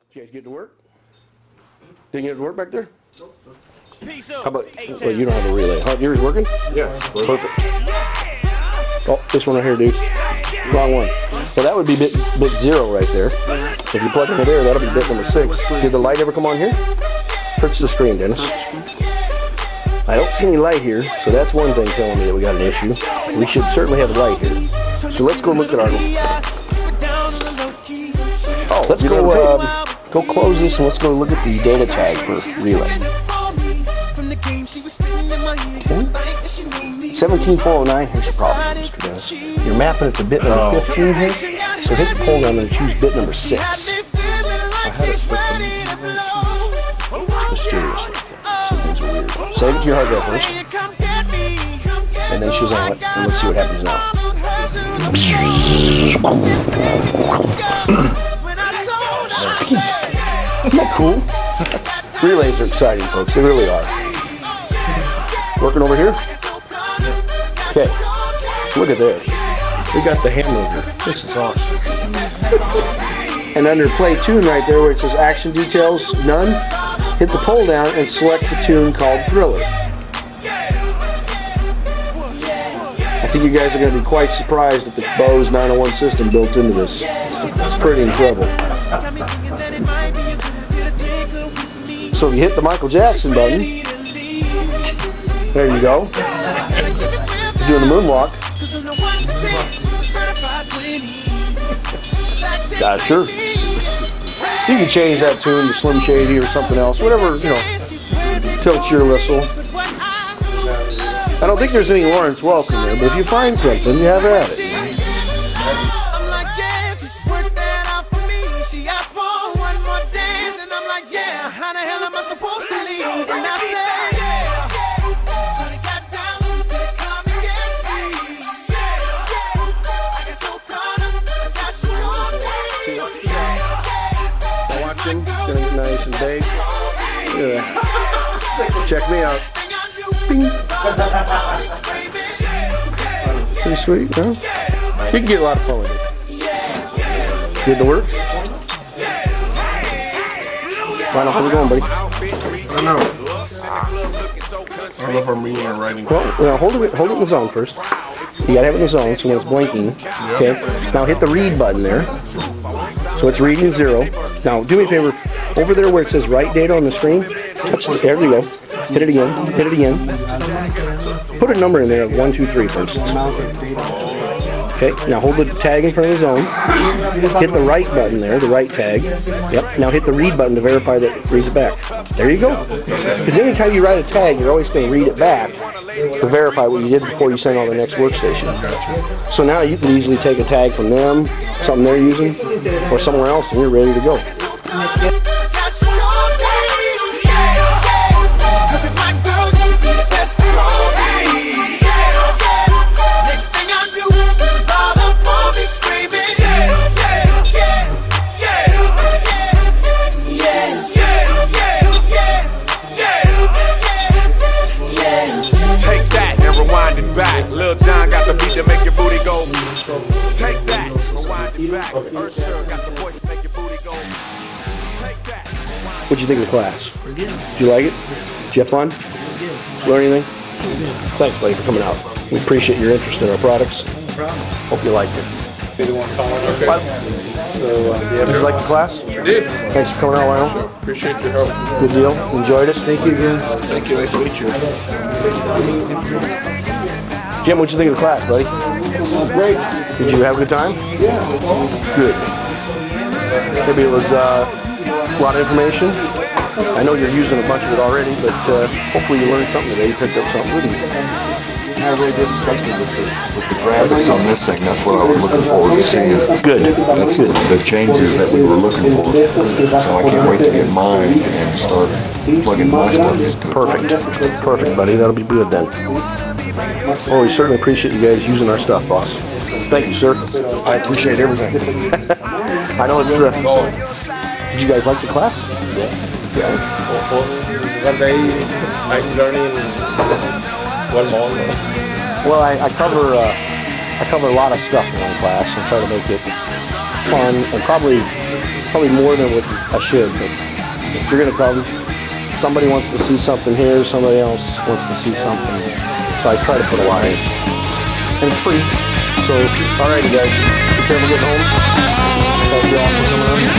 you guys get to work? Didn't get to work back there? Nope. How about, well, you don't have a relay. Huh? Yours working? Yeah. Perfect. Oh, this one right here, dude. Wrong one. Well, that would be bit 0 right there. If you plug into there, that'll be bit number 6. Did the light ever come on here? Touch the screen, Dennis. I don't see any light here, so that's one thing telling me that we got an issue. We should certainly have a light here. So let's go look at our... Oh, let's go close this and let's go look at the data tag for relay. Okay. 17409, here's your problem, Mr. Dennis. You're mapping it to bit number 15 here, so hit the pull down and choose bit number 6. I had it with Mysterious like that. Some things are weird. Save it to your hard drive first. And then she's on it, and let's see what happens now. Sweet. Isn't that cool? Relays are exciting, folks. They really are. Working over here? Okay. Look at this. We got the hand mover. This is awesome. And under play tune right there where it says action details, none, hit the pull down and select the tune called Thriller. I think you guys are going to be quite surprised at the Bose 901 system built into this. It's pretty incredible. So if you hit the Michael Jackson button, there you go. He's doing the moonwalk. Sure. You can change that tune to Slim Shady or something else, whatever, you know, tilts your whistle. I don't think there's any Lawrence Welk in there, but if you find something, you have at it. Getting nice and big. Yeah. Check me out. Bing. Pretty sweet, huh? You can get a lot of fun with it. Good to work? Lionel, how's it going, buddy? I don't know. I don't know if I'm reading or writing. Well, hold it in the zone first. You gotta have it in the zone, so when it's blinking, okay? Now hit the read button there. So it's reading 0. Now, do me a favor, over there where it says write data on the screen, touch it, there we go. Hit it again, hit it again. Put a number in there of 1, 2, 3, for instance. Okay, now hold the tag in front of the zone. Hit the write button there, the write tag. Yep, now hit the read button to verify that it reads it back. There you go. Because anytime you write a tag, you're always going to read it back to verify what you did before you send on the next workstation. So now you can easily take a tag from them, something they're using, or somewhere else, and you're ready to go. Lil John got the beat to make your booty go. Take that, rewind it back. Ursher got the voice to make your booty go. Take that. What'd you think of the class? It was good. Did you like it? Did you have fun? It was good. Did you learn anything? Thanks, buddy, for coming out. We appreciate your interest in our products. No problem. Hope you liked it. Did you Did you like the class? I did. Thanks for coming out, Lionel. Appreciate your help. Good deal. Enjoyed it. Thank you again. Thank you. Nice to meet you. Jim, what'd you think of the class, buddy? Great. Did you have a good time? Yeah. Good. Maybe it was a lot of information. I know you're using a bunch of it already, but hopefully you learned something today. You picked up something good. I really did, especially with the graphics on this thing. That's what I was looking forward to seeing. Good. That's the changes that we were looking for. So I can't wait to get mine and start plugging my stuff into it. Perfect. Perfect, buddy. That'll be good then. Oh, we certainly appreciate you guys using our stuff, boss. Thank you, sir. I appreciate everything. I know it's... did you guys like the class? Yeah. One day, I'm learning one more. Well, I cover a lot of stuff in one class and try to make it fun, and probably more than what I should. But if you're gonna come, somebody wants to see something here, somebody else wants to see something. So I try to put a lot in, and it's free. So, alrighty guys, be careful getting home. Thank you all for coming on.